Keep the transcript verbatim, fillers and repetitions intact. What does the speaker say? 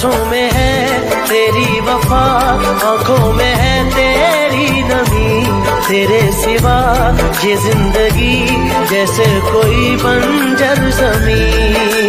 सांसों में है तेरी वफा, आंखों में है तेरी नमी। तेरे सिवा ये जिंदगी जैसे कोई बंजर ज़मीं।